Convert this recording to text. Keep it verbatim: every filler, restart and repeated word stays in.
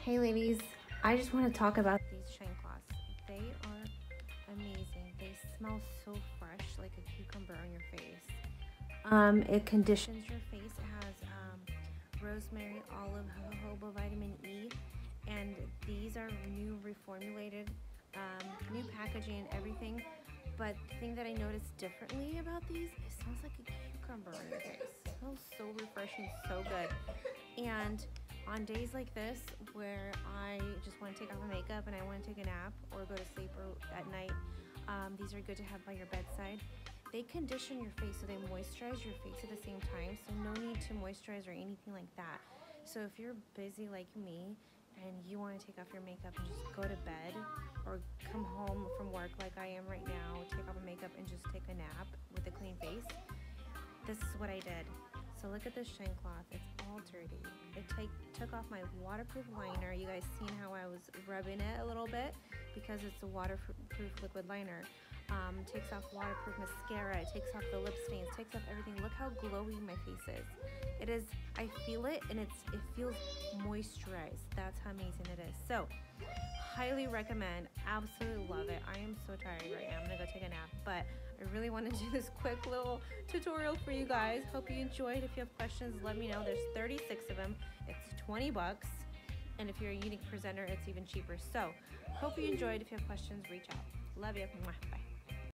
Hey ladies, I just want to talk about these shine cloths. They are amazing. They smell so fresh, like a cucumber on your face. Um, it conditions your face. It has um, rosemary, olive, jojoba, vitamin E, and these are new reformulated, um, new packaging and everything. But the thing that I noticed differently about these, it smells like a cucumber on your face. It smells so refreshing, so good. And on days like this where I just want to take off my makeup and I want to take a nap or go to sleep or at night, um, these are good to have by your bedside. They condition your face, so they moisturize your face at the same time, so no need to moisturize or anything like that. So if you're busy like me and you want to take off your makeup and just go to bed, or come home from work like I am right now, take off my makeup and just take a nap with a clean face, this is what I did. So look at this shine cloth. It's all dirty. It take, took off my waterproof liner. You guys seen how I was rubbing it a little bit because it's a waterproof liquid liner. Um, takes off waterproof mascara. It takes off the lip stains. Takes off everything. Look how glowy my face is. It is. I feel it, and it's. It feels moisturized. That's how amazing it is. So, highly recommend. Absolutely love it. I am so tired right now. I'm gonna go take a nap, but I really want to do this quick little tutorial for you guys. Hope you enjoyed. If you have questions, let me know. There's thirty-six of them. It's twenty bucks. And if you're a unique presenter, it's even cheaper. So, hope you enjoyed. If you have questions, reach out. Love you. Bye.